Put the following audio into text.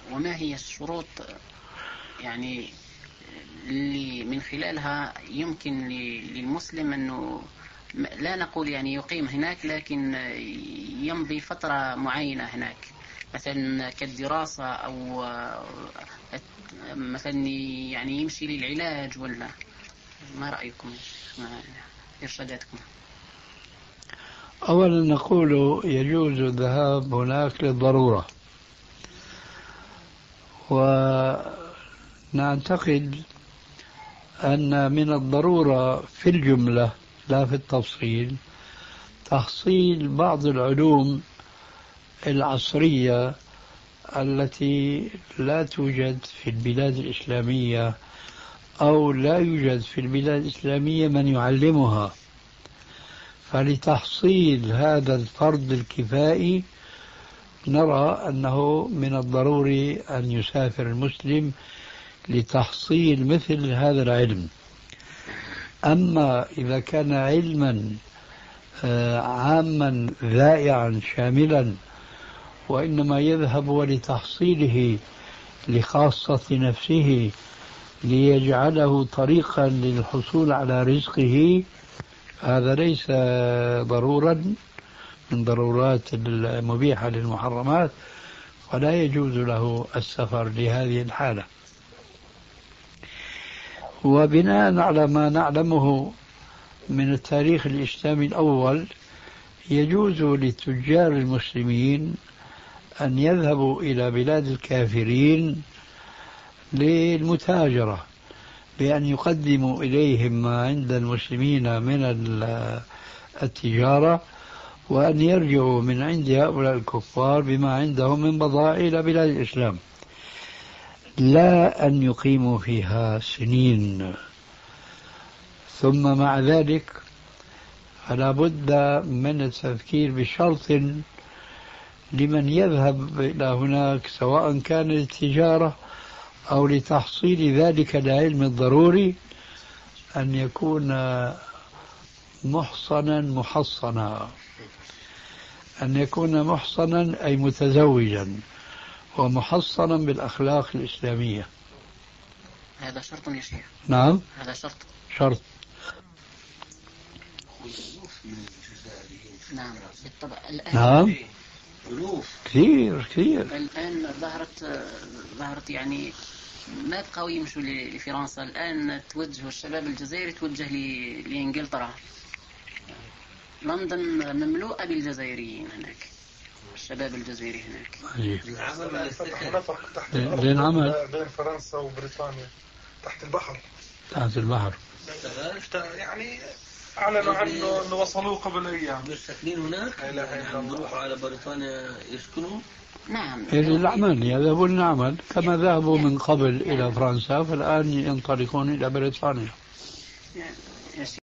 وما هي الشروط يعني اللي من خلالها يمكن للمسلم أنه لا نقول يعني يقيم هناك، لكن يمضي فترة معينة هناك، مثلا كالدراسة أو مثلا يعني يمشي للعلاج، ولا ما رأيكم؟ ما إرشاداتكم؟ أولا نقول يجوز الذهاب هناك للضرورة، ونعتقد أن من الضرورة في الجملة لا في التفصيل تحصيل بعض العلوم العصرية التي لا توجد في البلاد الإسلامية، أو لا يوجد في البلاد الإسلامية من يعلمها. فلتحصيل هذا الفرض الكفائي نرى أنه من الضروري أن يسافر المسلم لتحصيل مثل هذا العلم. أما إذا كان علما عاما ذائعا شاملا وإنما يذهب لتحصيله لخاصة نفسه ليجعله طريقا للحصول على رزقه، هذا ليس ضرورا من ضرورات المبيحة للمحرمات، ولا يجوز له السفر لهذه الحالة. وبناء على ما نعلمه من التاريخ الإسلامي الأول، يجوز للتجار المسلمين أن يذهبوا إلى بلاد الكافرين للمتاجرة، بأن يقدموا إليهم ما عند المسلمين من التجارة، وأن يرجعوا من عند هؤلاء الكفار بما عندهم من بضائع إلى بلاد الإسلام، لا أن يقيموا فيها سنين. ثم مع ذلك فلا بد من التفكير بشرط لمن يذهب إلى هناك، سواء كان للتجارة أو لتحصيل ذلك العلم الضروري، أن يكون محصنا. أن يكون محصنا أي متزوجا ومحصنا بالأخلاق الإسلامية. هذا شرط يا شيخ؟ نعم، هذا شرط. نعم بالطبع. الآن نعم كثير. الآن ظهرت يعني ما بقوا يمشوا لفرنسا، الآن توجهوا الشباب الجزائري توجه لإنجلترا. لندن مملوءة بالجزائريين هناك، الشباب الجزائري هناك. نفق تحت الأرض بين فرنسا وبريطانيا، تحت البحر. يعني أعلنوا عنه أنه وصلوه قبل أيام. مستكنين هناك؟ يروحوا على بريطانيا يسكنوا؟ نعم، العمل يذهبون العمل كما ذهبوا من قبل إلى فرنسا، فالآن ينطلقون إلى بريطانيا.